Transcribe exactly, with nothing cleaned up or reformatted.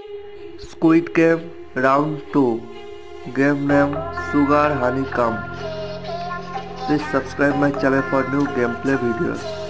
Squid Game Round two. Game name Sugar Honeycomb. Please subscribe my channel for new gameplay videos.